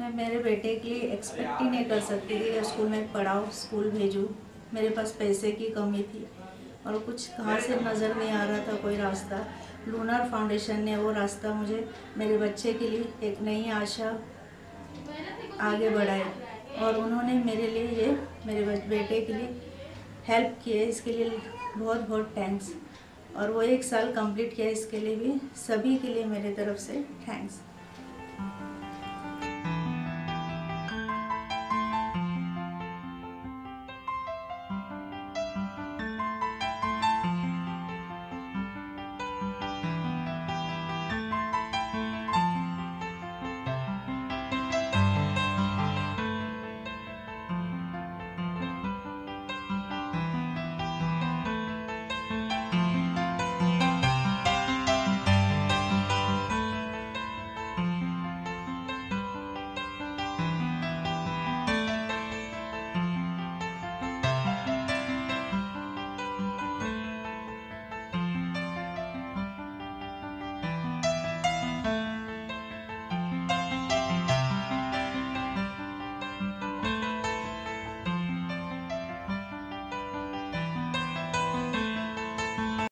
मेरे बेटे के लिए एक्सपेक्ट ही नहीं कर सकती थी कि स्कूल में पढ़ाओ, स्कूल भेजूँ। मेरे पास पैसे की कमी थी और कुछ कहाँ से नज़र नहीं आ रहा था कोई रास्ता। लूनर फाउंडेशन ने वो रास्ता मुझे मेरे बच्चे के लिए एक नई आशा आगे बढ़ाई और उन्होंने मेरे लिए ये मेरे बेटे के लिए हेल्प किए। इसके लिए बहुत बहुत थैंक्स। और वो 1 साल कंप्लीट किया, इसके लिए भी सभी के लिए मेरे तरफ से थैंक्स।